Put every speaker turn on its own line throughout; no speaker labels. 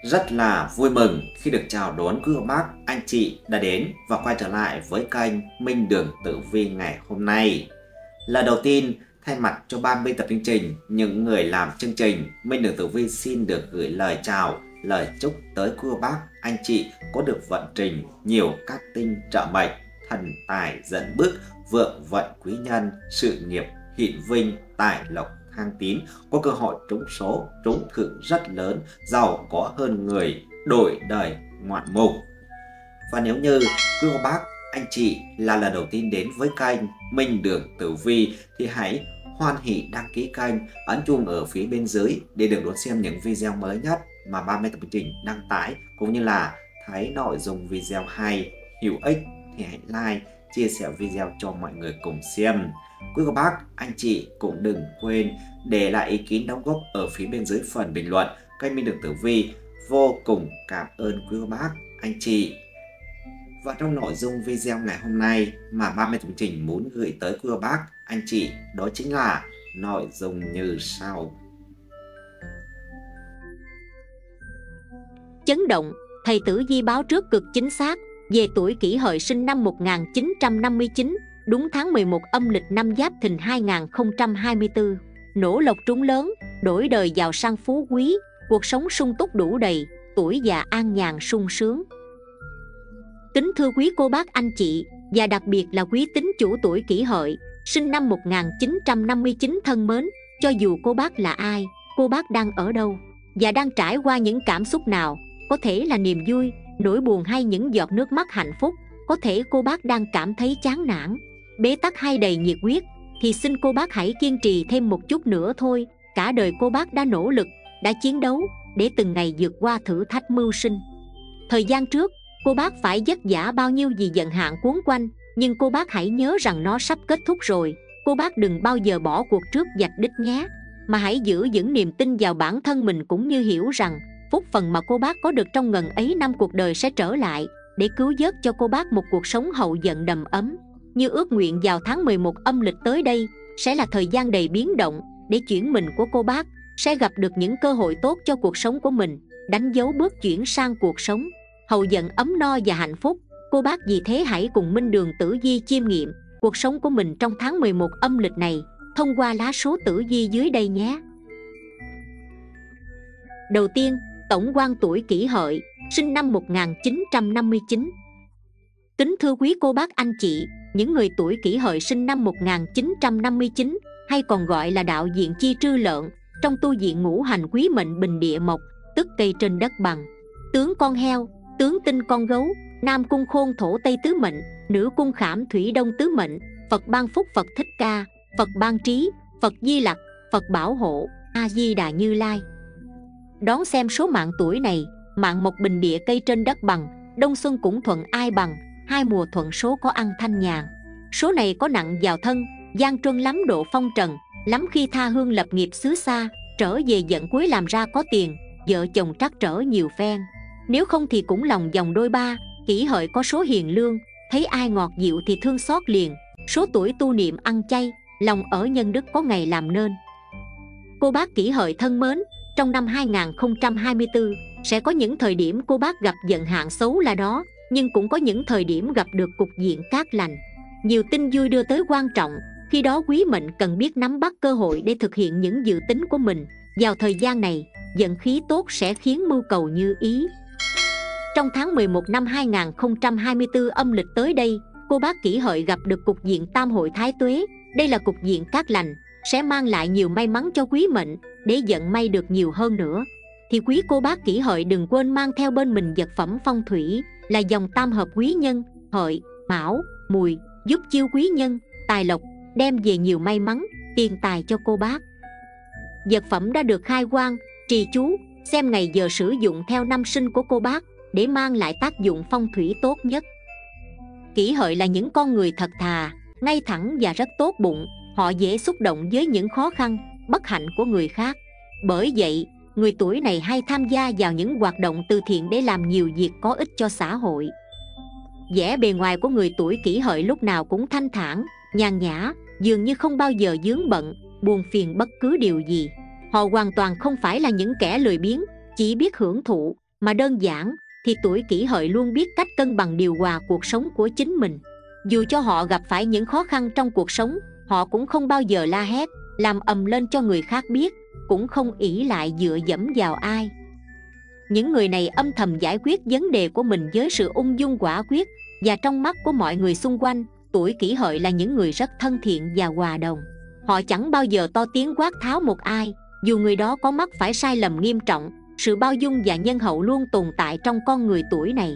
Rất là vui mừng khi được chào đón quý cô bác, anh chị đã đến và quay trở lại với kênh Minh Đường Tử Vi ngày hôm nay. Lần đầu tiên, thay mặt cho ban biên tập chương trình, những người làm chương trình, Minh Đường Tử Vi xin được gửi lời chào, lời chúc tới quý cô bác, anh chị có được vận trình nhiều các tinh trợ mệnh, thần tài dẫn bước, vượng vận quý nhân, sự nghiệp hiện vinh, tài lộc thăng tín, có cơ hội trúng số, trúng thưởng rất lớn, giàu có hơn người, đổi đời ngoạn mục. Và nếu như quý cô bác, anh chị là lần đầu tiên đến với kênh Minh Đường Tử Vi thì hãy hoan hỉ đăng ký kênh, ấn chuông ở phía bên dưới để được đón xem những video mới nhất mà ban biên tập chương trình đăng tải, cũng như là thấy nội dung video hay, hữu ích thì hãy like, chia sẻ video cho mọi người cùng xem. Quý cô bác, anh chị cũng đừng quên để lại ý kiến đóng góp ở phía bên dưới phần bình luận. Kênh Minh Đường Tử Vi vô cùng cảm ơn quý cô bác, anh chị. Và trong nội dung video ngày hôm nay mà ban biên tập chương trình muốn gửi tới quý cô bác, anh chị đó chính là nội dung như sau.
Chấn động, thầy Tử Vi báo trước cực chính xác về tuổi Kỷ Hợi sinh năm 1959, đúng tháng 11 âm lịch năm Giáp Thìn 2024. Nổ lộc trúng lớn, đổi đời giàu sang phú quý, cuộc sống sung túc đủ đầy, tuổi già an nhàn sung sướng. Kính thưa quý cô bác anh chị, và đặc biệt là quý tín chủ tuổi Kỷ Hợi sinh năm 1959 thân mến, cho dù cô bác là ai, cô bác đang ở đâu và đang trải qua những cảm xúc nào, có thể là niềm vui, nỗi buồn hay những giọt nước mắt hạnh phúc, có thể cô bác đang cảm thấy chán nản, bế tắc hay đầy nhiệt huyết, thì xin cô bác hãy kiên trì thêm một chút nữa thôi. Cả đời cô bác đã nỗ lực, đã chiến đấu để từng ngày vượt qua thử thách mưu sinh. Thời gian trước, cô bác phải vất vả bao nhiêu vì vận hạn cuốn quanh, nhưng cô bác hãy nhớ rằng nó sắp kết thúc rồi. Cô bác đừng bao giờ bỏ cuộc trước vạch đích nhé, mà hãy giữ vững niềm tin vào bản thân mình, cũng như hiểu rằng phúc phần mà cô bác có được trong ngần ấy năm cuộc đời sẽ trở lại để cứu vớt cho cô bác một cuộc sống hậu vận đầm ấm. Như ước nguyện vào tháng 11 âm lịch tới đây sẽ là thời gian đầy biến động để chuyển mình của cô bác sẽ gặp được những cơ hội tốt cho cuộc sống của mình, đánh dấu bước chuyển sang cuộc sống hậu vận ấm no và hạnh phúc. Cô bác vì thế hãy cùng Minh Đường Tử Vi chiêm nghiệm cuộc sống của mình trong tháng 11 âm lịch này thông qua lá số tử vi dưới đây nhé. Đầu tiên, tổng quan tuổi Kỷ Hợi sinh năm 1959. Kính thưa quý cô bác anh chị, những người tuổi Kỷ Hợi sinh năm 1959 hay còn gọi là đạo diện chi trư lợn, trong tu viện ngũ hành quý mệnh bình địa mộc, tức cây trên đất bằng, tướng con heo, tướng tinh con gấu, nam cung khôn thổ tây tứ mệnh, nữ cung khảm thủy đông tứ mệnh, Phật ban phúc, Phật thích ca, Phật ban trí, Phật di lặc, Phật bảo hộ, A Di Đà Như Lai. Đón xem số mạng tuổi này, mạng mộc bình địa cây trên đất bằng, đông xuân cũng thuận ai bằng, hai mùa thuận số có ăn thanh nhàn. Số này có nặng vào thân, gian truân lắm độ phong trần, lắm khi tha hương lập nghiệp xứ xa, trở về giận cuối làm ra có tiền, vợ chồng trắc trở nhiều phen. Nếu không thì cũng lòng dòng đôi ba. Kỷ Hợi có số hiền lương, thấy ai ngọt dịu thì thương xót liền. Số tuổi tu niệm ăn chay, lòng ở nhân đức có ngày làm nên. Cô bác Kỷ Hợi thân mến, trong năm 2024 sẽ có những thời điểm cô bác gặp vận hạn xấu là đó, nhưng cũng có những thời điểm gặp được cục diện cát lành, nhiều tin vui đưa tới quan trọng. Khi đó quý mệnh cần biết nắm bắt cơ hội để thực hiện những dự tính của mình. Vào thời gian này, vận khí tốt sẽ khiến mưu cầu như ý. Trong tháng 11 năm 2024 âm lịch tới đây, cô bác Kỷ Hợi gặp được cục diện tam hội thái tuế. Đây là cục diện cát lành, sẽ mang lại nhiều may mắn cho quý mệnh. Để vận may được nhiều hơn nữa thì quý cô bác Kỷ Hợi đừng quên mang theo bên mình vật phẩm phong thủy là dòng tam hợp quý nhân Hợi, Mão, Mùi, giúp chiêu quý nhân, tài lộc, đem về nhiều may mắn, tiền tài cho cô bác. Vật phẩm đã được khai quang, trì chú, xem ngày giờ sử dụng theo năm sinh của cô bác để mang lại tác dụng phong thủy tốt nhất. Kỷ Hợi là những con người thật thà, ngay thẳng và rất tốt bụng. Họ dễ xúc động với những khó khăn, bất hạnh của người khác. Bởi vậy, người tuổi này hay tham gia vào những hoạt động từ thiện để làm nhiều việc có ích cho xã hội. Vẻ bề ngoài của người tuổi Kỷ Hợi lúc nào cũng thanh thản, nhàn nhã, dường như không bao giờ vướng bận, buồn phiền bất cứ điều gì. Họ hoàn toàn không phải là những kẻ lười biếng, chỉ biết hưởng thụ, Mà đơn giản thì tuổi Kỷ Hợi luôn biết cách cân bằng điều hòa cuộc sống của chính mình. Dù cho họ gặp phải những khó khăn trong cuộc sống, họ cũng không bao giờ la hét, làm ầm lên cho người khác biết, cũng không ỷ lại dựa dẫm vào ai. Những người này âm thầm giải quyết vấn đề của mình với sự ung dung quả quyết, và trong mắt của mọi người xung quanh, tuổi Kỷ Hợi là những người rất thân thiện và hòa đồng. Họ chẳng bao giờ to tiếng quát tháo một ai, dù người đó có mắc phải sai lầm nghiêm trọng. Sự bao dung và nhân hậu luôn tồn tại trong con người tuổi này.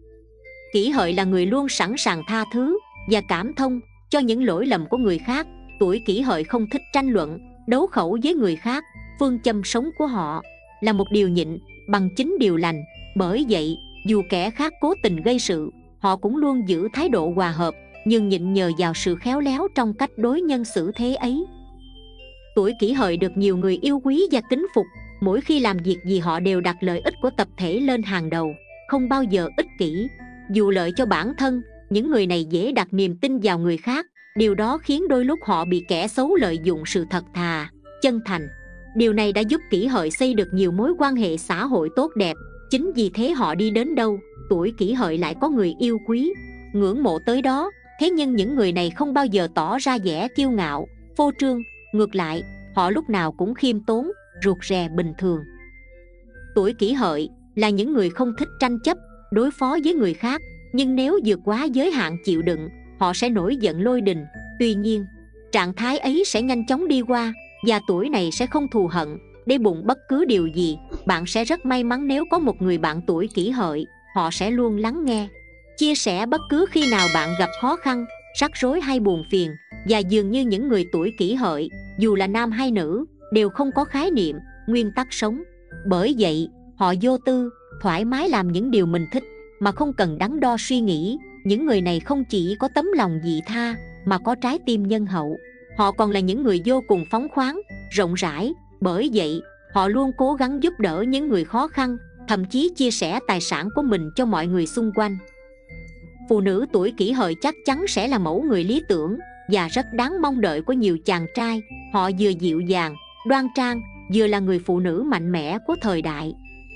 Kỷ Hợi là người luôn sẵn sàng tha thứ và cảm thông cho những lỗi lầm của người khác. Tuổi Kỷ Hợi không thích tranh luận, đấu khẩu với người khác. Phương châm sống của họ là một điều nhịn bằng chính điều lành. Bởi vậy, dù kẻ khác cố tình gây sự, họ cũng luôn giữ thái độ hòa hợp, nhưng nhịn nhờ vào sự khéo léo trong cách đối nhân xử thế ấy. Tuổi Kỷ Hợi được nhiều người yêu quý và kính phục. Mỗi khi làm việc gì họ đều đặt lợi ích của tập thể lên hàng đầu, không bao giờ ích kỷ. Dù lợi cho bản thân, những người này dễ đặt niềm tin vào người khác. Điều đó khiến đôi lúc họ bị kẻ xấu lợi dụng sự thật thà, chân thành. Điều này đã giúp Kỷ Hợi xây được nhiều mối quan hệ xã hội tốt đẹp. Chính vì thế họ đi đến đâu, tuổi Kỷ Hợi lại có người yêu quý, ngưỡng mộ tới đó. Thế nhưng những người này không bao giờ tỏ ra vẻ kiêu ngạo, phô trương. Ngược lại, họ lúc nào cũng khiêm tốn, rụt rè bình thường. Tuổi Kỷ Hợi là những người không thích tranh chấp, đối phó với người khác. Nhưng nếu vượt quá giới hạn chịu đựng, họ sẽ nổi giận lôi đình. Tuy nhiên, trạng thái ấy sẽ nhanh chóng đi qua, và tuổi này sẽ không thù hận, để bụng bất cứ điều gì. Bạn sẽ rất may mắn nếu có một người bạn tuổi Kỷ Hợi. Họ sẽ luôn lắng nghe, chia sẻ bất cứ khi nào bạn gặp khó khăn, rắc rối hay buồn phiền. Và dường như những người tuổi Kỷ Hợi, dù là nam hay nữ, đều không có khái niệm, nguyên tắc sống. Bởi vậy, họ vô tư, thoải mái làm những điều mình thích, mà không cần đắn đo suy nghĩ. Những người này không chỉ có tấm lòng vị tha, mà có trái tim nhân hậu. Họ còn là những người vô cùng phóng khoáng, rộng rãi. Bởi vậy, họ luôn cố gắng giúp đỡ những người khó khăn, thậm chí chia sẻ tài sản của mình cho mọi người xung quanh. Phụ nữ tuổi Kỷ Hợi chắc chắn sẽ là mẫu người lý tưởng và rất đáng mong đợi của nhiều chàng trai. Họ vừa dịu dàng, đoan trang, vừa là người phụ nữ mạnh mẽ của thời đại.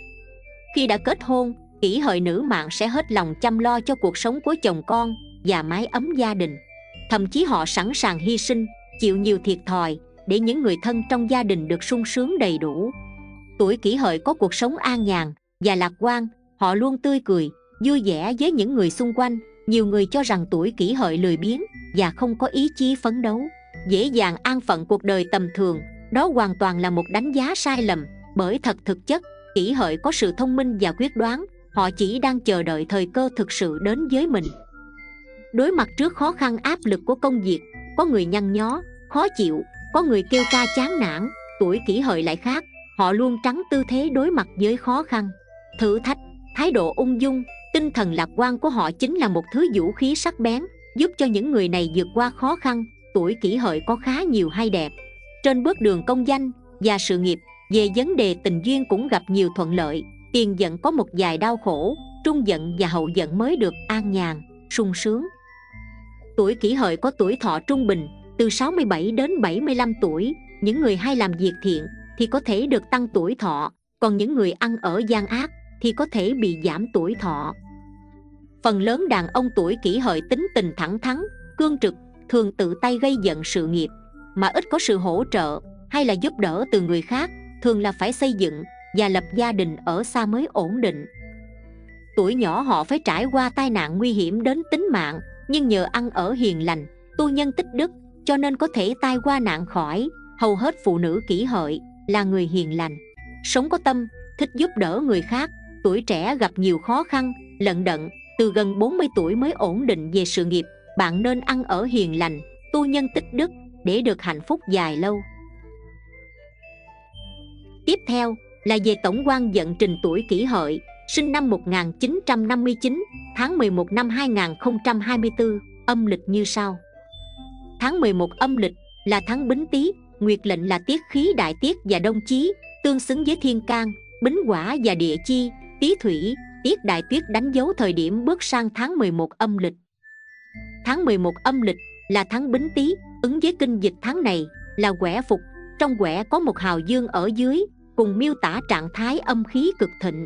Khi đã kết hôn, Kỷ Hợi nữ mạng sẽ hết lòng chăm lo cho cuộc sống của chồng con và mái ấm gia đình. Thậm chí họ sẵn sàng hy sinh, chịu nhiều thiệt thòi để những người thân trong gia đình được sung sướng đầy đủ. Tuổi Kỷ Hợi có cuộc sống an nhàn và lạc quan. Họ luôn tươi cười, vui vẻ với những người xung quanh. Nhiều người cho rằng tuổi Kỷ Hợi lười biếng và không có ý chí phấn đấu, dễ dàng an phận cuộc đời tầm thường. Đó hoàn toàn là một đánh giá sai lầm. Bởi thực chất, Kỷ Hợi có sự thông minh và quyết đoán. Họ chỉ đang chờ đợi thời cơ thực sự đến với mình. Đối mặt trước khó khăn áp lực của công việc, có người nhăn nhó, khó chịu, có người kêu ca chán nản. Tuổi Kỷ Hợi lại khác. Họ luôn tránh tư thế đối mặt với khó khăn, thử thách. Thái độ ung dung, tinh thần lạc quan của họ chính là một thứ vũ khí sắc bén, giúp cho những người này vượt qua khó khăn. Tuổi Kỷ Hợi có khá nhiều hay đẹp trên bước đường công danh và sự nghiệp. Về vấn đề tình duyên cũng gặp nhiều thuận lợi. Tiền vận có một vài đau khổ, trung vận và hậu vận mới được an nhàn, sung sướng. Tuổi Kỷ Hợi có tuổi thọ trung bình, từ 67 đến 75 tuổi. Những người hay làm việc thiện thì có thể được tăng tuổi thọ, còn những người ăn ở gian ác thì có thể bị giảm tuổi thọ. Phần lớn đàn ông tuổi Kỷ Hợi tính tình thẳng thắn, cương trực, thường tự tay gây dựng sự nghiệp, mà ít có sự hỗ trợ hay là giúp đỡ từ người khác. Thường là phải xây dựng và lập gia đình ở xa mới ổn định. Tuổi nhỏ họ phải trải qua tai nạn nguy hiểm đến tính mạng, nhưng nhờ ăn ở hiền lành, tu nhân tích đức, cho nên có thể tai qua nạn khỏi. Hầu hết phụ nữ Kỷ Hợi là người hiền lành, sống có tâm, thích giúp đỡ người khác. Tuổi trẻ gặp nhiều khó khăn, lận đận, từ gần 40 tuổi mới ổn định về sự nghiệp. Bạn nên ăn ở hiền lành, tu nhân tích đức để được hạnh phúc dài lâu. Tiếp theo là về tổng quan vận trình tuổi Kỷ Hợi, sinh năm 1959, tháng 11 năm 2024, âm lịch như sau. Tháng 11 âm lịch là tháng Bính Tý, nguyệt lệnh là tiết khí đại tiết và đông chí, tương xứng với thiên can, Bính Hỏa và địa chi, Tý Thủy, tiết đại tuyết đánh dấu thời điểm bước sang tháng 11 âm lịch. Tháng 11 âm lịch là tháng Bính Tý, ứng với kinh dịch tháng này là quẻ phục. Trong quẻ có một hào dương ở dưới, cùng miêu tả trạng thái âm khí cực thịnh.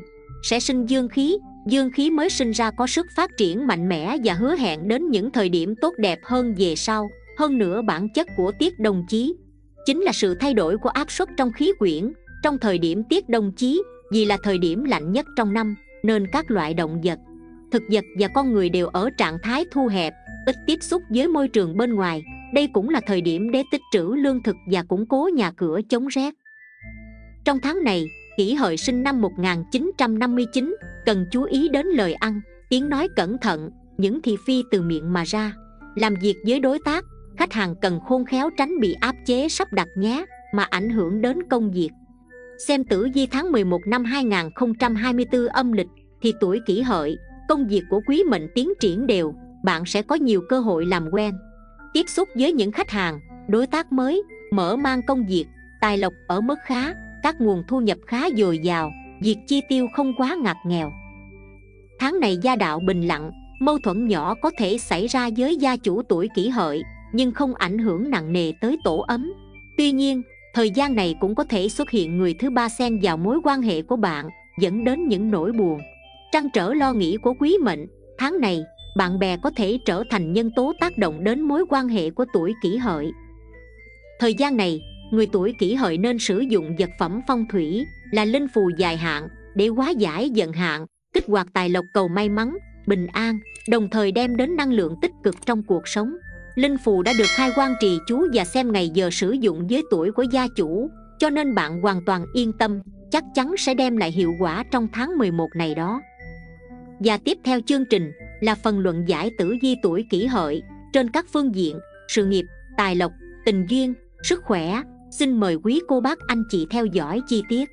sẽ sinh dương khí mới sinh ra có sức phát triển mạnh mẽ và hứa hẹn đến những thời điểm tốt đẹp hơn về sau. Hơn nữa bản chất của tiết đồng chí chính là sự thay đổi của áp suất trong khí quyển. Trong thời điểm tiết đồng chí, vì là thời điểm lạnh nhất trong năm, nên các loại động vật, thực vật và con người đều ở trạng thái thu hẹp, ít tiếp xúc với môi trường bên ngoài. Đây cũng là thời điểm để tích trữ lương thực và củng cố nhà cửa chống rét. Trong tháng này, Kỷ Hợi sinh năm 1959 cần chú ý đến lời ăn, tiếng nói cẩn thận, những thị phi từ miệng mà ra. Làm việc với đối tác, khách hàng cần khôn khéo tránh bị áp chế sắp đặt nhé, mà ảnh hưởng đến công việc. Xem tử vi tháng 11 năm 2024 âm lịch thì tuổi Kỷ Hợi, công việc của quý mệnh tiến triển đều, bạn sẽ có nhiều cơ hội làm quen, tiếp xúc với những khách hàng, đối tác mới, mở mang công việc, tài lộc ở mức khá, các nguồn thu nhập khá dồi dào, việc chi tiêu không quá ngặt nghèo. Tháng này gia đạo bình lặng, mâu thuẫn nhỏ có thể xảy ra với gia chủ tuổi Kỷ Hợi, nhưng không ảnh hưởng nặng nề tới tổ ấm. Tuy nhiên, thời gian này cũng có thể xuất hiện người thứ ba xen vào mối quan hệ của bạn, dẫn đến những nỗi buồn, trăn trở lo nghĩ của quý mệnh. Tháng này, bạn bè có thể trở thành nhân tố tác động đến mối quan hệ của tuổi Kỷ Hợi. Thời gian này, người tuổi Kỷ Hợi nên sử dụng vật phẩm phong thủy là linh phù dài hạn để hóa giải vận hạn, kích hoạt tài lộc, cầu may mắn, bình an, đồng thời đem đến năng lượng tích cực trong cuộc sống. Linh phù đã được khai quang trì chú và xem ngày giờ sử dụng với tuổi của gia chủ, cho nên bạn hoàn toàn yên tâm, chắc chắn sẽ đem lại hiệu quả trong tháng 11 này đó. Và tiếp theo chương trình là phần luận giải tử vi tuổi Kỷ Hợi trên các phương diện sự nghiệp, tài lộc, tình duyên, sức khỏe. Xin mời quý cô bác anh chị theo dõi chi tiết.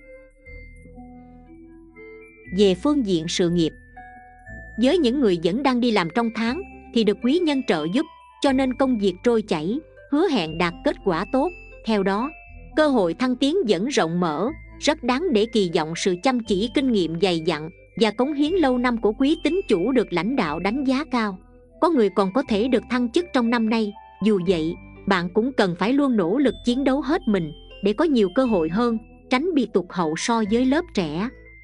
Về phương diện sự nghiệp, với những người vẫn đang đi làm trong tháng thì được quý nhân trợ giúp, cho nên công việc trôi chảy, hứa hẹn đạt kết quả tốt. Theo đó, cơ hội thăng tiến vẫn rộng mở, rất đáng để kỳ vọng. Sự chăm chỉ, kinh nghiệm dày dặn và cống hiến lâu năm của quý tín chủ được lãnh đạo đánh giá cao. Có người còn có thể được thăng chức trong năm nay. Dù vậy, bạn cũng cần phải luôn nỗ lực chiến đấu hết mình để có nhiều cơ hội hơn, tránh bị tụt hậu so với lớp trẻ.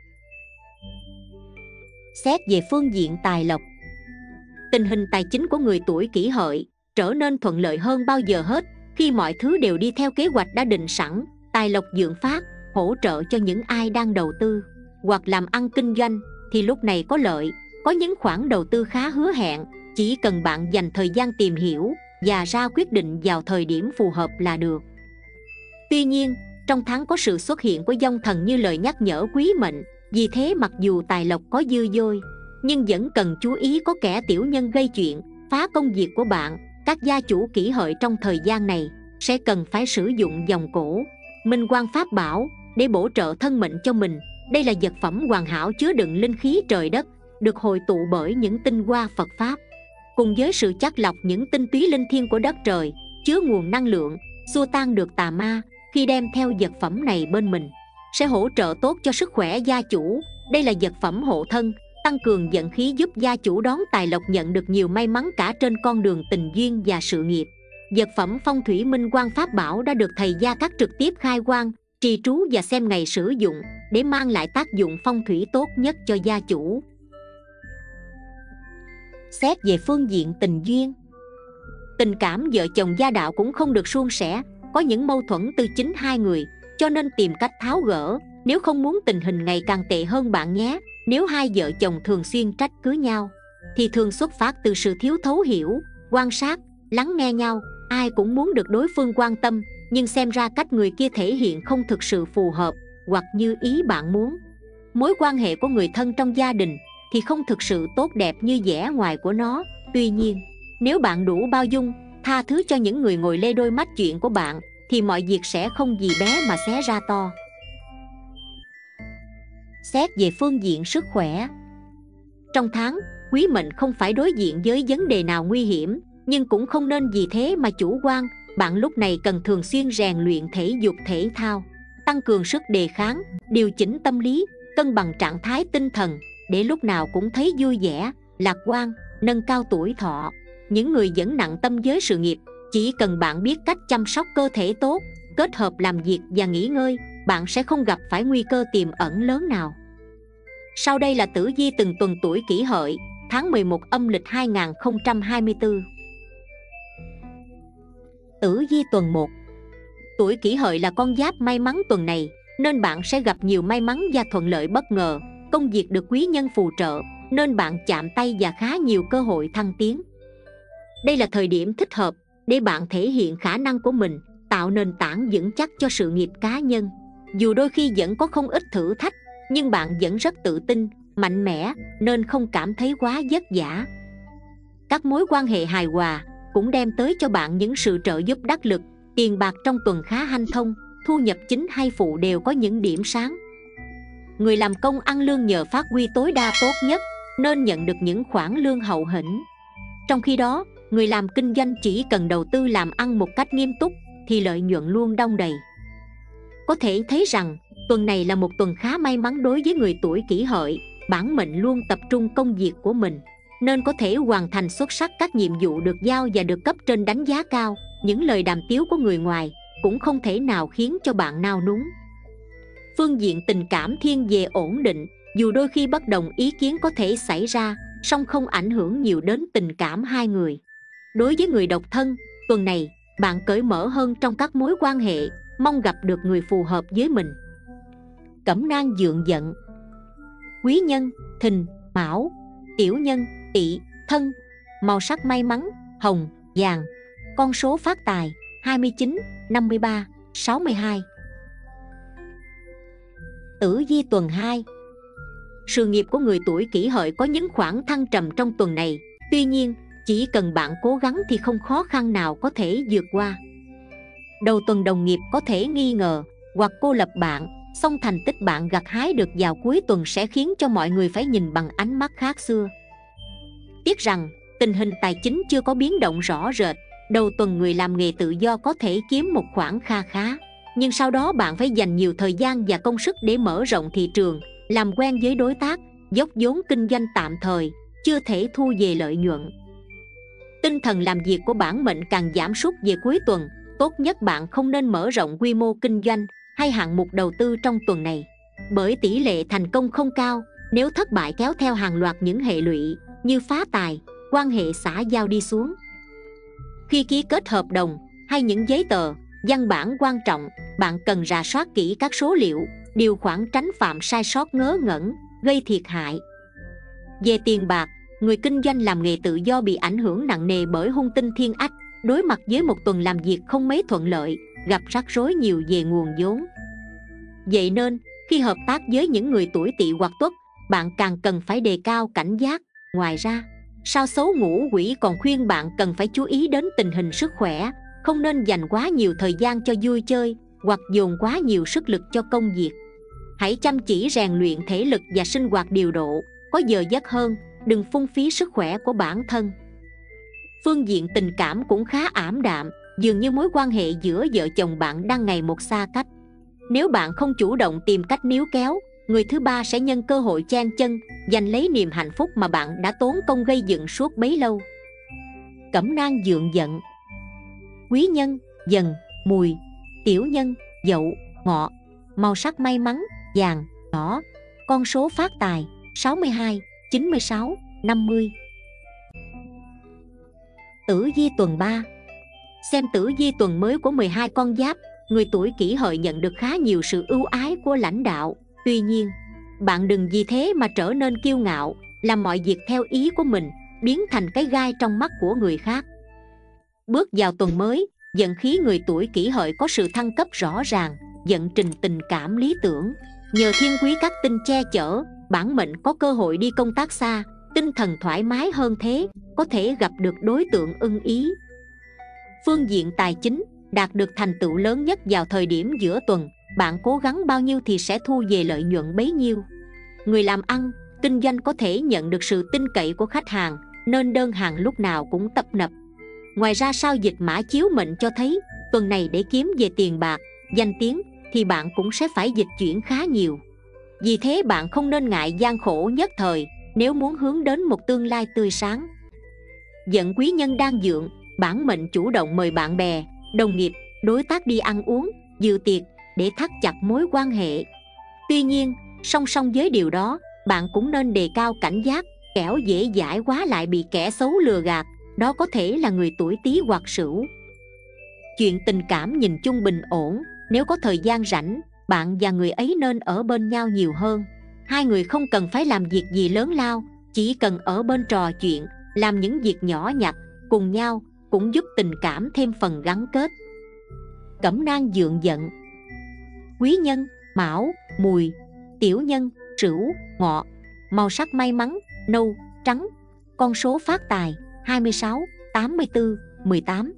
Xét về phương diện tài lộc, tình hình tài chính của người tuổi Kỷ Hợi trở nên thuận lợi hơn bao giờ hết khi mọi thứ đều đi theo kế hoạch đã định sẵn. Tài lộc vượng phát, hỗ trợ cho những ai đang đầu tư hoặc làm ăn kinh doanh thì lúc này có lợi, có những khoản đầu tư khá hứa hẹn. Chỉ cần bạn dành thời gian tìm hiểu và ra quyết định vào thời điểm phù hợp là được. Tuy nhiên, trong tháng có sự xuất hiện của vong thần như lời nhắc nhở quý mệnh, vì thế mặc dù tài lộc có dư dôi, nhưng vẫn cần chú ý có kẻ tiểu nhân gây chuyện, phá công việc của bạn. Các gia chủ Kỷ Hợi trong thời gian này sẽ cần phải sử dụng vòng cổ, minh quang pháp bảo để bổ trợ thân mệnh cho mình. Đây là vật phẩm hoàn hảo chứa đựng linh khí trời đất, được hội tụ bởi những tinh hoa Phật Pháp, cùng với sự chắt lọc những tinh túy linh thiêng của đất trời, chứa nguồn năng lượng, xua tan được tà ma. Khi đem theo vật phẩm này bên mình, sẽ hỗ trợ tốt cho sức khỏe gia chủ. Đây là vật phẩm hộ thân, tăng cường vận khí, giúp gia chủ đón tài lộc, nhận được nhiều may mắn cả trên con đường tình duyên và sự nghiệp. Vật phẩm phong thủy minh quang pháp bảo đã được thầy Gia Cát trực tiếp khai quang, trì trú và xem ngày sử dụng để mang lại tác dụng phong thủy tốt nhất cho gia chủ. Xét về phương diện tình duyên, tình cảm vợ chồng gia đạo cũng không được suôn sẻ, có những mâu thuẫn từ chính hai người, cho nên tìm cách tháo gỡ nếu không muốn tình hình ngày càng tệ hơn bạn nhé. Nếu hai vợ chồng thường xuyên trách cứ nhau thì thường xuất phát từ sự thiếu thấu hiểu, quan sát, lắng nghe nhau. Ai cũng muốn được đối phương quan tâm, nhưng xem ra cách người kia thể hiện không thực sự phù hợp hoặc như ý bạn muốn. Mối quan hệ của người thân trong gia đình thì không thực sự tốt đẹp như vẻ ngoài của nó. Tuy nhiên, nếu bạn đủ bao dung, tha thứ cho những người ngồi lê đôi mắt chuyện của bạn thì mọi việc sẽ không vì bé mà xé ra to. Xét về phương diện sức khỏe, trong tháng, quý mệnh không phải đối diện với vấn đề nào nguy hiểm, nhưng cũng không nên vì thế mà chủ quan. Bạn lúc này cần thường xuyên rèn luyện thể dục thể thao, tăng cường sức đề kháng, điều chỉnh tâm lý, cân bằng trạng thái tinh thần để lúc nào cũng thấy vui vẻ, lạc quan, nâng cao tuổi thọ. Những người vẫn nặng tâm với sự nghiệp, chỉ cần bạn biết cách chăm sóc cơ thể tốt, kết hợp làm việc và nghỉ ngơi, bạn sẽ không gặp phải nguy cơ tiềm ẩn lớn nào. Sau đây là tử vi từng tuần tuổi Kỷ Hợi, tháng 11 âm lịch 2024. Tử vi tuần 1. Tuổi Kỷ Hợi là con giáp may mắn tuần này, nên bạn sẽ gặp nhiều may mắn và thuận lợi bất ngờ. Công việc được quý nhân phù trợ, nên bạn chạm tay và khá nhiều cơ hội thăng tiến. Đây là thời điểm thích hợp để bạn thể hiện khả năng của mình, tạo nền tảng vững chắc cho sự nghiệp cá nhân. Dù đôi khi vẫn có không ít thử thách, nhưng bạn vẫn rất tự tin, mạnh mẽ, nên không cảm thấy quá vất vả. Các mối quan hệ hài hòa cũng đem tới cho bạn những sự trợ giúp đắc lực. Tiền bạc trong tuần khá hanh thông, thu nhập chính hay phụ đều có những điểm sáng. Người làm công ăn lương nhờ phát huy tối đa tốt nhất, nên nhận được những khoản lương hậu hĩnh. Trong khi đó, người làm kinh doanh chỉ cần đầu tư làm ăn một cách nghiêm túc thì lợi nhuận luôn đong đầy. Có thể thấy rằng tuần này là một tuần khá may mắn đối với người tuổi Kỷ Hợi. Bản mệnh luôn tập trung công việc của mình, nên có thể hoàn thành xuất sắc các nhiệm vụ được giao và được cấp trên đánh giá cao. Những lời đàm tiếu của người ngoài cũng không thể nào khiến cho bạn nao núng. Phương diện tình cảm thiên về ổn định, dù đôi khi bất đồng ý kiến có thể xảy ra, song không ảnh hưởng nhiều đến tình cảm hai người. Đối với người độc thân, tuần này bạn cởi mở hơn trong các mối quan hệ, mong gặp được người phù hợp với mình. Cẩm nang dượng dận. Quý nhân: Thìn, Mão. Tiểu nhân: Tỵ, Thân. Màu sắc may mắn: hồng, vàng. Con số phát tài: 29, 53, 62. Tử vi tuần 2. Sự nghiệp của người tuổi Kỷ Hợi có những khoảng thăng trầm trong tuần này. Tuy nhiên, chỉ cần bạn cố gắng thì không khó khăn nào có thể vượt qua. Đầu tuần đồng nghiệp có thể nghi ngờ hoặc cô lập bạn, song thành tích bạn gặt hái được vào cuối tuần sẽ khiến cho mọi người phải nhìn bằng ánh mắt khác xưa. Tiếc rằng tình hình tài chính chưa có biến động rõ rệt. Đầu tuần người làm nghề tự do có thể kiếm một khoản kha khá, nhưng sau đó bạn phải dành nhiều thời gian và công sức để mở rộng thị trường, làm quen với đối tác, dốc vốn kinh doanh tạm thời, chưa thể thu về lợi nhuận. Tinh thần làm việc của bản mệnh càng giảm sút về cuối tuần. Tốt nhất bạn không nên mở rộng quy mô kinh doanh hay hạng mục đầu tư trong tuần này, bởi tỷ lệ thành công không cao. Nếu thất bại kéo theo hàng loạt những hệ lụy như phá tài, quan hệ xã giao đi xuống. Khi ký kết hợp đồng hay những giấy tờ, văn bản quan trọng, bạn cần rà soát kỹ các số liệu, điều khoản tránh phạm sai sót ngớ ngẩn, gây thiệt hại. Về tiền bạc, người kinh doanh làm nghề tự do bị ảnh hưởng nặng nề bởi hung tinh thiên ách, đối mặt với một tuần làm việc không mấy thuận lợi, gặp rắc rối nhiều về nguồn vốn. Vậy nên, khi hợp tác với những người tuổi Tỵ hoặc Tuất, bạn càng cần phải đề cao cảnh giác. Ngoài ra, sao xấu ngũ quỷ còn khuyên bạn cần phải chú ý đến tình hình sức khỏe, không nên dành quá nhiều thời gian cho vui chơi hoặc dồn quá nhiều sức lực cho công việc. Hãy chăm chỉ rèn luyện thể lực và sinh hoạt điều độ, có giờ giấc hơn, đừng phung phí sức khỏe của bản thân. Phương diện tình cảm cũng khá ảm đạm, dường như mối quan hệ giữa vợ chồng bạn đang ngày một xa cách. Nếu bạn không chủ động tìm cách níu kéo, người thứ ba sẽ nhân cơ hội chen chân, giành lấy niềm hạnh phúc mà bạn đã tốn công gây dựng suốt bấy lâu. Cẩm nang dượng dận. Quý nhân: Dần, Mùi. Tiểu nhân: Dậu, Ngọ. Màu sắc may mắn: vàng, đỏ. Con số phát tài: 62, 96, 50. Tử vi tuần 3. Xem tử vi tuần mới của 12 con giáp, người tuổi Kỷ Hợi nhận được khá nhiều sự ưu ái của lãnh đạo. Tuy nhiên, bạn đừng vì thế mà trở nên kiêu ngạo, làm mọi việc theo ý của mình, biến thành cái gai trong mắt của người khác. Bước vào tuần mới, vận khí người tuổi Kỷ Hợi có sự thăng cấp rõ ràng, vận trình tình cảm lý tưởng. Nhờ thiên quý các tinh che chở, bản mệnh có cơ hội đi công tác xa, tinh thần thoải mái hơn thế, có thể gặp được đối tượng ưng ý. Phương diện tài chính, đạt được thành tựu lớn nhất vào thời điểm giữa tuần. Bạn cố gắng bao nhiêu thì sẽ thu về lợi nhuận bấy nhiêu. Người làm ăn, kinh doanh có thể nhận được sự tin cậy của khách hàng, nên đơn hàng lúc nào cũng tấp nập. Ngoài ra sao dịch mã chiếu mệnh cho thấy, tuần này để kiếm về tiền bạc, danh tiếng thì bạn cũng sẽ phải dịch chuyển khá nhiều. Vì thế bạn không nên ngại gian khổ nhất thời, nếu muốn hướng đến một tương lai tươi sáng. Vận quý nhân đang dượng, bản mệnh chủ động mời bạn bè, đồng nghiệp, đối tác đi ăn uống, dự tiệc để thắt chặt mối quan hệ. Tuy nhiên, song song với điều đó, bạn cũng nên đề cao cảnh giác, kẻo dễ dãi quá lại bị kẻ xấu lừa gạt, đó có thể là người tuổi Tý hoặc Sửu. Chuyện tình cảm nhìn chung bình ổn, nếu có thời gian rảnh, bạn và người ấy nên ở bên nhau nhiều hơn. Hai người không cần phải làm việc gì lớn lao, chỉ cần ở bên trò chuyện, làm những việc nhỏ nhặt cùng nhau cũng giúp tình cảm thêm phần gắn kết. Cẩm nang dượng dận. Quý nhân: Mão, Mùi. Tiểu nhân: Sửu, Ngọ. Màu sắc may mắn: nâu, trắng. Con số phát tài: 26, 84, 18.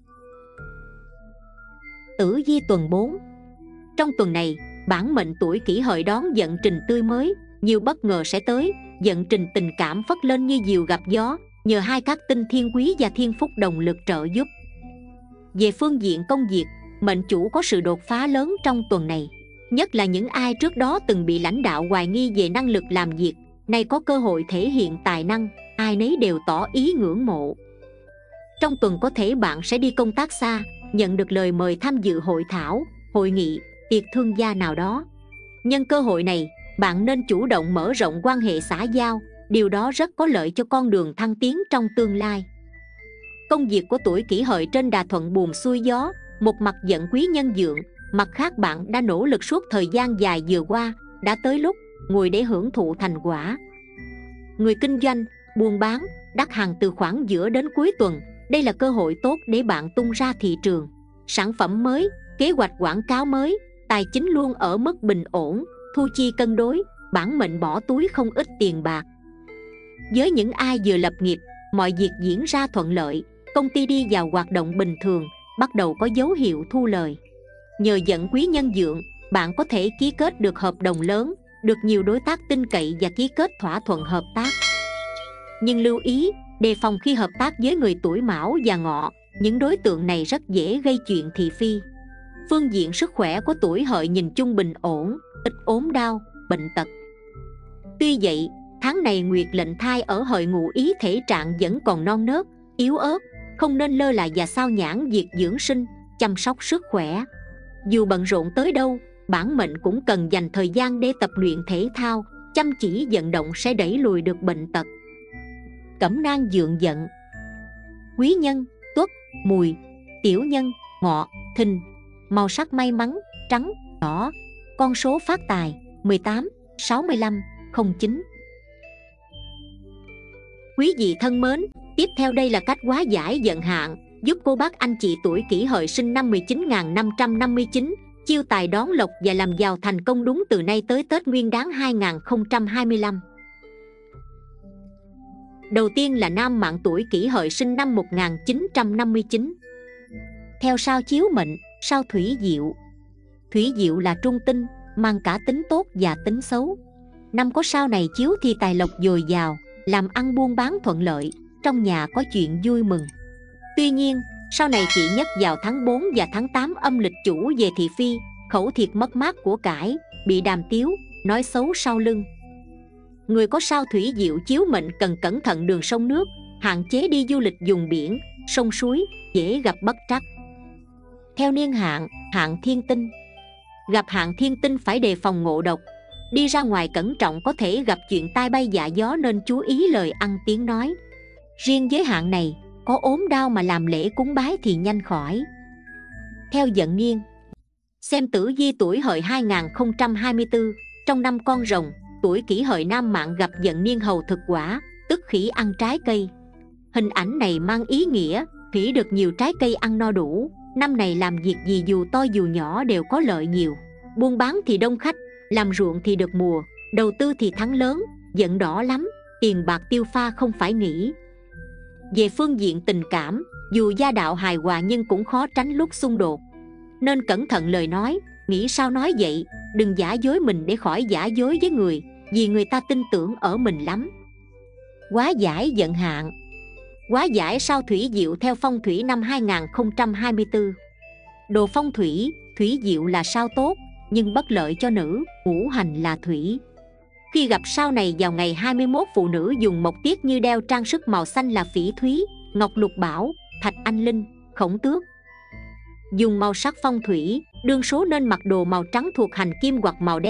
Tử vi tuần 4. Trong tuần này, bản mệnh tuổi Kỷ Hợi đón vận trình tươi mới, nhiều bất ngờ sẽ tới, vận trình tình cảm phất lên như diều gặp gió, nhờ hai các tinh thiên quý và thiên phúc đồng lực trợ giúp. Về phương diện công việc, mệnh chủ có sự đột phá lớn trong tuần này, nhất là những ai trước đó từng bị lãnh đạo hoài nghi về năng lực làm việc, nay có cơ hội thể hiện tài năng, ai nấy đều tỏ ý ngưỡng mộ. Trong tuần có thể bạn sẽ đi công tác xa, nhận được lời mời tham dự hội thảo, hội nghị, tiệc thương gia nào đó. Nhân cơ hội này, bạn nên chủ động mở rộng quan hệ xã giao, điều đó rất có lợi cho con đường thăng tiến trong tương lai. Công việc của tuổi Kỷ Hợi trên đà thuận buồm xuôi gió, một mặt vận quý nhân dượng, mặt khác bạn đã nỗ lực suốt thời gian dài vừa qua, đã tới lúc ngồi để hưởng thụ thành quả. Người kinh doanh, buôn bán, đắt hàng từ khoảng giữa đến cuối tuần, đây là cơ hội tốt để bạn tung ra thị trường sản phẩm mới, kế hoạch quảng cáo mới. Tài chính luôn ở mức bình ổn, thu chi cân đối, bản mệnh bỏ túi không ít tiền bạc. Với những ai vừa lập nghiệp, mọi việc diễn ra thuận lợi, công ty đi vào hoạt động bình thường, bắt đầu có dấu hiệu thu lời. Nhờ vận quý nhân dượng, bạn có thể ký kết được hợp đồng lớn, được nhiều đối tác tin cậy và ký kết thỏa thuận hợp tác. Nhưng lưu ý, đề phòng khi hợp tác với người tuổi Mão và Ngọ, những đối tượng này rất dễ gây chuyện thị phi. Phương diện sức khỏe của tuổi Hợi nhìn chung bình ổn, ít ốm đau, bệnh tật. Tuy vậy, tháng này nguyệt lệnh thai ở Hợi ngụ ý thể trạng vẫn còn non nớt, yếu ớt, không nên lơ là và sao nhãng việc dưỡng sinh, chăm sóc sức khỏe. Dù bận rộn tới đâu, bản mệnh cũng cần dành thời gian để tập luyện thể thao, chăm chỉ vận động sẽ đẩy lùi được bệnh tật. Cẩm nang dượng dận. Quý nhân: Tuất, Mùi. Tiểu nhân: Ngọ, Thìn. Màu sắc may mắn: trắng, đỏ. Con số phát tài: 18, 65, 09. Quý vị thân mến, tiếp theo đây là cách hóa giải vận hạn, giúp cô bác anh chị tuổi Kỷ Hợi sinh năm 19.559 chiêu tài đón lộc và làm giàu thành công đúng từ nay tới Tết Nguyên Đán 2025. Đầu tiên là nam mạng tuổi Kỷ Hợi sinh năm 1959. Theo sao chiếu mệnh, sao thủy diệu. Thủy diệu là trung tinh, mang cả tính tốt và tính xấu. Năm có sao này chiếu thì tài lộc dồi dào, làm ăn buôn bán thuận lợi, trong nhà có chuyện vui mừng. Tuy nhiên, sau này kỵ nhất vào tháng 4 và tháng 8 âm lịch chủ về thị phi, khẩu thiệt mất mát của cải, bị đàm tiếu, nói xấu sau lưng. Người có sao thủy diệu chiếu mệnh cần cẩn thận đường sông nước, hạn chế đi du lịch vùng biển, sông suối, dễ gặp bất trắc. Theo niên hạn, hạn thiên tinh. Gặp hạn thiên tinh phải đề phòng ngộ độc. Đi ra ngoài cẩn trọng có thể gặp chuyện tai bay dạ gió nên chú ý lời ăn tiếng nói. Riêng với hạn này, có ốm đau mà làm lễ cúng bái thì nhanh khỏi. Theo vận niên. Xem tử vi tuổi Hợi 2024, trong năm Con Rồng, tuổi Kỷ Hợi nam mạng gặp vận niên hầu thực quả, tức khỉ ăn trái cây. Hình ảnh này mang ý nghĩa khỉ được nhiều trái cây ăn no đủ. Năm này làm việc gì dù to dù nhỏ đều có lợi nhiều. Buôn bán thì đông khách, làm ruộng thì được mùa, đầu tư thì thắng lớn, vận đỏ lắm, tiền bạc tiêu pha không phải nghĩ. Về phương diện tình cảm, dù gia đạo hài hòa nhưng cũng khó tránh lúc xung đột, nên cẩn thận lời nói, nghĩ sao nói vậy, đừng giả dối mình để khỏi giả dối với người, vì người ta tin tưởng ở mình lắm. Hóa giải vận hạn. Hóa giải sao thủy diệu theo phong thủy năm 2024. Đồ phong thủy, thủy diệu là sao tốt, nhưng bất lợi cho nữ, ngũ hành là thủy. Khi gặp sao này vào ngày 21, phụ nữ dùng mộc tiết như đeo trang sức màu xanh là phỉ thúy, ngọc lục bảo, thạch anh linh, khổng tước. Dùng màu sắc phong thủy, đương số nên mặc đồ màu trắng thuộc hành kim hoặc màu đen,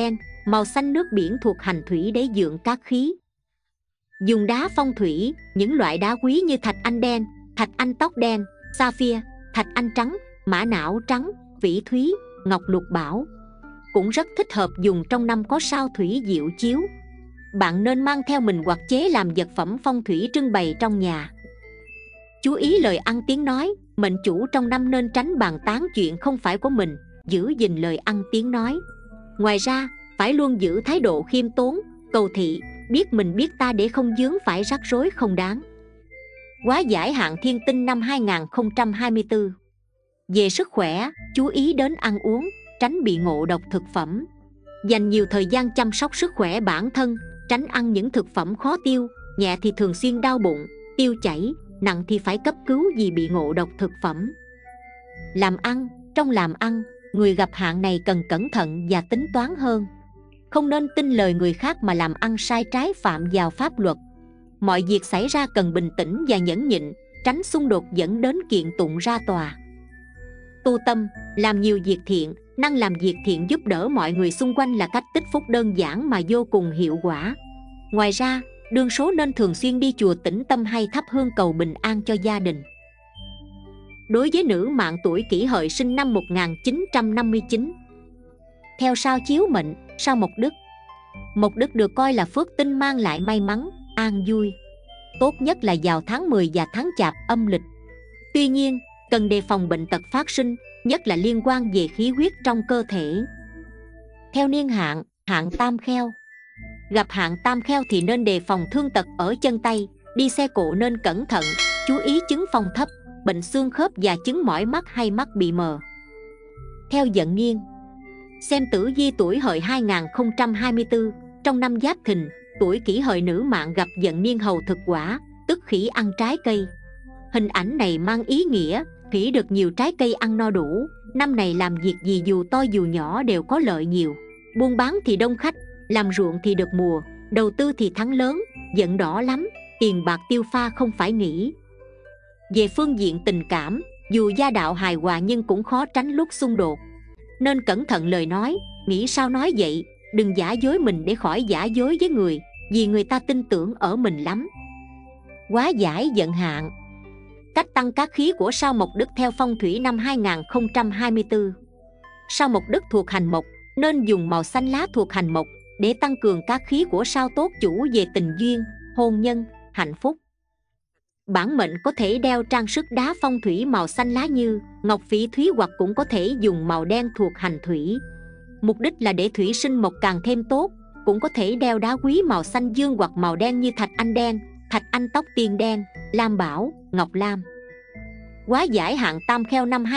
Màu xanh nước biển thuộc hành thủy để dưỡng cát khí. Dùng đá phong thủy, những loại đá quý như thạch anh đen, thạch anh tóc đen, sapphire, thạch anh trắng, mã não trắng, phỉ thúy, ngọc lục bảo cũng rất thích hợp dùng trong năm có sao thủy diệu chiếu. Bạn nên mang theo mình hoặc chế làm vật phẩm phong thủy trưng bày trong nhà. Chú ý lời ăn tiếng nói, mệnh chủ trong năm nên tránh bàn tán chuyện không phải của mình, giữ gìn lời ăn tiếng nói. Ngoài ra, phải luôn giữ thái độ khiêm tốn, cầu thị, biết mình biết ta để không vướng phải rắc rối không đáng. Hóa giải hạn thiên tinh năm 2024. Về sức khỏe, chú ý đến ăn uống, tránh bị ngộ độc thực phẩm. Dành nhiều thời gian chăm sóc sức khỏe bản thân, tránh ăn những thực phẩm khó tiêu, nhẹ thì thường xuyên đau bụng, tiêu chảy, nặng thì phải cấp cứu vì bị ngộ độc thực phẩm. Làm ăn, trong làm ăn, người gặp hạn này cần cẩn thận và tính toán hơn. Không nên tin lời người khác mà làm ăn sai trái phạm vào pháp luật. Mọi việc xảy ra cần bình tĩnh và nhẫn nhịn, tránh xung đột dẫn đến kiện tụng ra tòa. Tu tâm, làm nhiều việc thiện, năng làm việc thiện giúp đỡ mọi người xung quanh là cách tích phúc đơn giản mà vô cùng hiệu quả. Ngoài ra, đương số nên thường xuyên đi chùa tĩnh tâm hay thắp hương cầu bình an cho gia đình. Đối với nữ mạng tuổi Kỷ Hợi sinh năm 1959. Theo sao chiếu mệnh, sao Mộc Đức. Mộc Đức được coi là phước tinh mang lại may mắn, an vui. Tốt nhất là vào tháng 10 và tháng Chạp âm lịch. Tuy nhiên, cần đề phòng bệnh tật phát sinh, nhất là liên quan về khí huyết trong cơ thể. Theo niên hạn, hạn tam kheo. Gặp hạn tam kheo thì nên đề phòng thương tật ở chân tay, đi xe cộ nên cẩn thận, chú ý chứng phong thấp, bệnh xương khớp và chứng mỏi mắt hay mắt bị mờ. Theo vận niên, xem tử vi tuổi Hợi 2024, trong năm Giáp Thìn, tuổi Kỷ Hợi nữ mạng gặp vận niên hầu thực quả, tức khỉ ăn trái cây. Hình ảnh này mang ý nghĩa khỉ được nhiều trái cây ăn no đủ, năm này làm việc gì dù to dù nhỏ đều có lợi nhiều. Buôn bán thì đông khách, làm ruộng thì được mùa, đầu tư thì thắng lớn, vận đỏ lắm, tiền bạc tiêu pha không phải nghĩ. Về phương diện tình cảm, dù gia đạo hài hòa nhưng cũng khó tránh lúc xung đột. Nên cẩn thận lời nói, nghĩ sao nói vậy, đừng giả dối mình để khỏi giả dối với người, vì người ta tin tưởng ở mình lắm. Hóa giải vận hạn. Cách tăng cát khí của sao Mộc Đức theo phong thủy năm 2024. Sao Mộc Đức thuộc hành mộc, nên dùng màu xanh lá thuộc hành mộc để tăng cường cát khí của sao tốt chủ về tình duyên, hôn nhân, hạnh phúc. Bản mệnh có thể đeo trang sức đá phong thủy màu xanh lá như ngọc phỉ thúy, hoặc cũng có thể dùng màu đen thuộc hành thủy. Mục đích là để thủy sinh mộc càng thêm tốt. Cũng có thể đeo đá quý màu xanh dương hoặc màu đen như thạch anh đen, thạch anh tóc tiên đen, lam bảo, ngọc lam. Hóa giải hạn tam kheo năm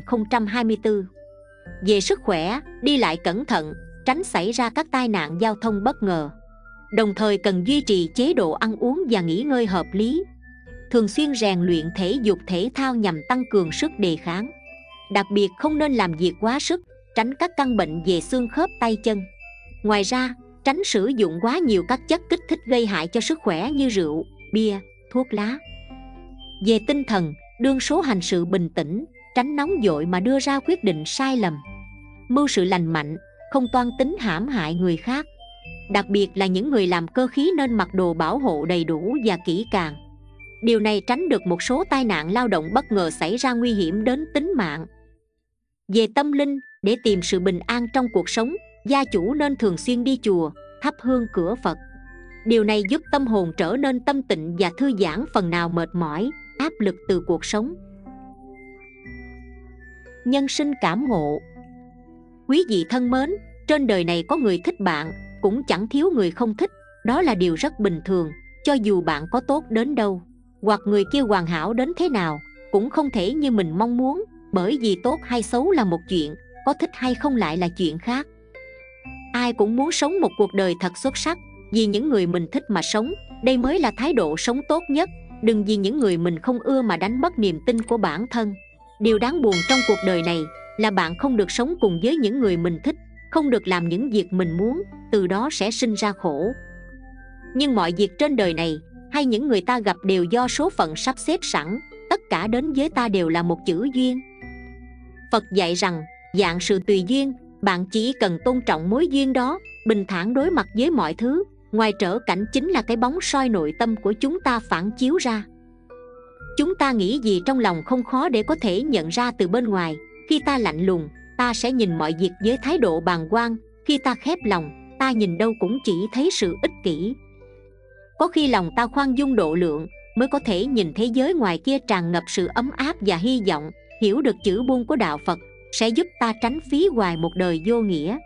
2024. Về sức khỏe, đi lại cẩn thận, tránh xảy ra các tai nạn giao thông bất ngờ. Đồng thời cần duy trì chế độ ăn uống và nghỉ ngơi hợp lý. Thường xuyên rèn luyện thể dục thể thao nhằm tăng cường sức đề kháng. Đặc biệt không nên làm việc quá sức, tránh các căn bệnh về xương khớp tay chân. Ngoài ra, tránh sử dụng quá nhiều các chất kích thích gây hại cho sức khỏe như rượu, bia, thuốc lá. Về tinh thần, đương số hành sự bình tĩnh, tránh nóng vội mà đưa ra quyết định sai lầm. Mưu sự lành mạnh, không toan tính hãm hại người khác. Đặc biệt là những người làm cơ khí nên mặc đồ bảo hộ đầy đủ và kỹ càng. Điều này tránh được một số tai nạn lao động bất ngờ xảy ra nguy hiểm đến tính mạng. Về tâm linh, để tìm sự bình an trong cuộc sống, gia chủ nên thường xuyên đi chùa, thắp hương cửa Phật. Điều này giúp tâm hồn trở nên tâm tịnh và thư giãn phần nào mệt mỏi, áp lực từ cuộc sống. Nhân sinh cảm ngộ. Quý vị thân mến, trên đời này có người thích bạn, cũng chẳng thiếu người không thích. Đó là điều rất bình thường, cho dù bạn có tốt đến đâu, hoặc người kia hoàn hảo đến thế nào, cũng không thể như mình mong muốn. Bởi vì tốt hay xấu là một chuyện, có thích hay không lại là chuyện khác. Ai cũng muốn sống một cuộc đời thật xuất sắc, vì những người mình thích mà sống, đây mới là thái độ sống tốt nhất. Đừng vì những người mình không ưa mà đánh mất niềm tin của bản thân. Điều đáng buồn trong cuộc đời này là bạn không được sống cùng với những người mình thích, không được làm những việc mình muốn, từ đó sẽ sinh ra khổ. Nhưng mọi việc trên đời này hay những người ta gặp đều do số phận sắp xếp sẵn, tất cả đến với ta đều là một chữ duyên. Phật dạy rằng, vạn sự tùy duyên, bạn chỉ cần tôn trọng mối duyên đó, bình thản đối mặt với mọi thứ. Ngoài trở cảnh chính là cái bóng soi nội tâm của chúng ta phản chiếu ra. Chúng ta nghĩ gì trong lòng không khó để có thể nhận ra từ bên ngoài. Khi ta lạnh lùng, ta sẽ nhìn mọi việc với thái độ bàng quan. Khi ta khép lòng, ta nhìn đâu cũng chỉ thấy sự ích kỷ. Có khi lòng ta khoan dung độ lượng, mới có thể nhìn thế giới ngoài kia tràn ngập sự ấm áp và hy vọng. Hiểu được chữ buông của đạo Phật sẽ giúp ta tránh phí hoài một đời vô nghĩa.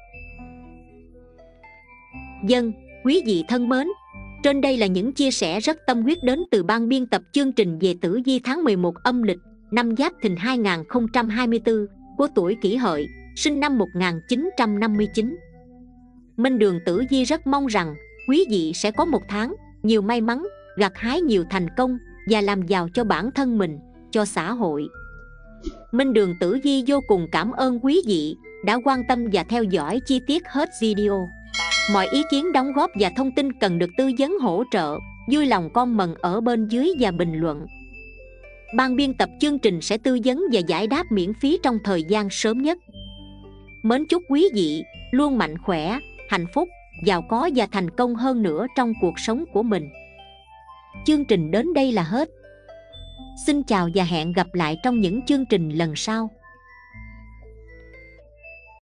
Dân, quý vị thân mến, trên đây là những chia sẻ rất tâm huyết đến từ ban biên tập chương trình về tử vi tháng 11 âm lịch năm Giáp Thìn 2024 của tuổi Kỷ Hợi, sinh năm 1959. Minh Đường Tử Vi rất mong rằng quý vị sẽ có một tháng nhiều may mắn, gặt hái nhiều thành công và làm giàu cho bản thân mình, cho xã hội. Minh Đường Tử Vi vô cùng cảm ơn quý vị đã quan tâm và theo dõi chi tiết hết video. Mọi ý kiến đóng góp và thông tin cần được tư vấn hỗ trợ, vui lòng comment ở bên dưới và bình luận. Ban biên tập chương trình sẽ tư vấn và giải đáp miễn phí trong thời gian sớm nhất. Mến chúc quý vị luôn mạnh khỏe, hạnh phúc, giàu có và thành công hơn nữa trong cuộc sống của mình. Chương trình đến đây là hết. Xin chào và hẹn gặp lại trong những chương trình lần sau.